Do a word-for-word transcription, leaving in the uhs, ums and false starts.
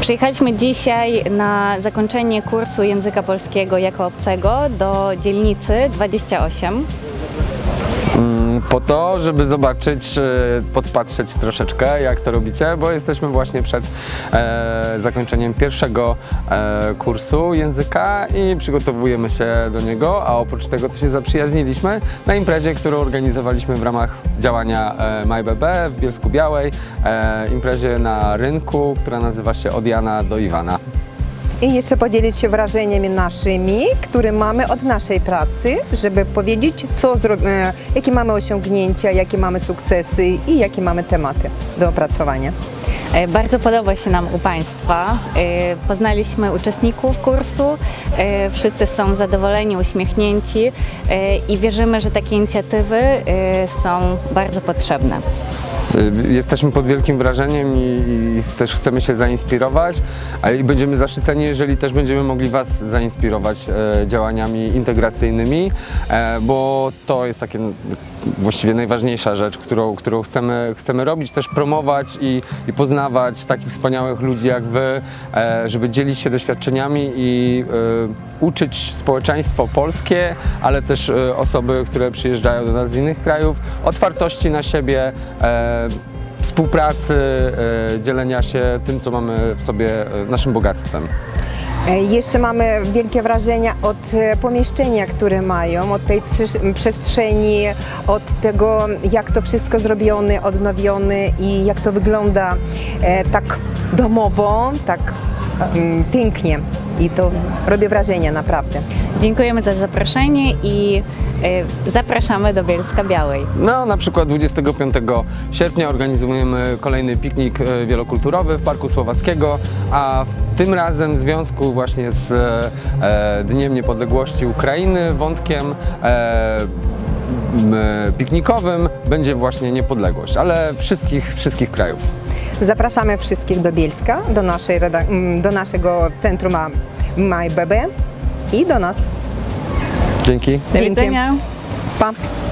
Przyjechaliśmy dzisiaj na zakończenie kursu języka polskiego jako obcego do dzielnicy dwadzieścia osiem. Po to, żeby zobaczyć, podpatrzeć troszeczkę, jak to robicie, bo jesteśmy właśnie przed e, zakończeniem pierwszego e, kursu języka i przygotowujemy się do niego, a oprócz tego to się zaprzyjaźniliśmy na imprezie, którą organizowaliśmy w ramach działania e, MyBB w Bielsku-Białej, e, imprezie na rynku, która nazywa się Od Jana do Iwana. I jeszcze podzielić się wrażeniami naszymi, które mamy od naszej pracy, żeby powiedzieć, co e, jakie mamy osiągnięcia, jakie mamy sukcesy i jakie mamy tematy do opracowania. Bardzo podoba się nam u Państwa. Poznaliśmy uczestników kursu, wszyscy są zadowoleni, uśmiechnięci i wierzymy, że takie inicjatywy są bardzo potrzebne. Jesteśmy pod wielkim wrażeniem i, i też chcemy się zainspirować i będziemy zaszczyceni, jeżeli też będziemy mogli Was zainspirować e, działaniami integracyjnymi, e, bo to jest takie właściwie najważniejsza rzecz, którą, którą chcemy, chcemy robić, też promować i, i poznawać takich wspaniałych ludzi jak Wy, e, żeby dzielić się doświadczeniami i e, uczyć społeczeństwo polskie, ale też e, osoby, które przyjeżdżają do nas z innych krajów, otwartości na siebie, e, współpracy, e, dzielenia się tym, co mamy w sobie, e, naszym bogactwem. Jeszcze mamy wielkie wrażenia od pomieszczenia, które mają, od tej przestrzeni, od tego, jak to wszystko zrobione, odnowione i jak to wygląda e, tak domowo, tak um, pięknie. I to robi wrażenie naprawdę. Dziękujemy za zaproszenie i y, zapraszamy do Bielska-Białej. No, na przykład dwudziestego piątego sierpnia organizujemy kolejny piknik wielokulturowy w Parku Słowackiego, a tym razem w związku właśnie z e, Dniem Niepodległości Ukrainy wątkiem e, piknikowym będzie właśnie niepodległość, ale wszystkich, wszystkich krajów. Zapraszamy wszystkich do Bielska, do, naszej, do naszego centrum MyBB i do nas. Dzięki. Do widzenia. Pa.